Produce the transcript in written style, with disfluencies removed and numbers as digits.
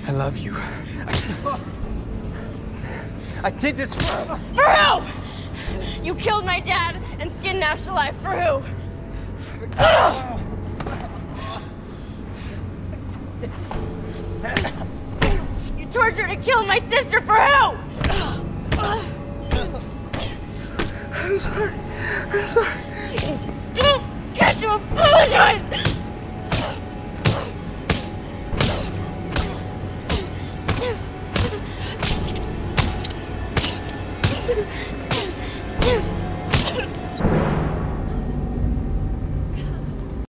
I love you. I did this for who? You killed my dad and skinned Nash alive for who? You tortured and killed my sister for who? I'm sorry. I'm sorry. You get to apologize!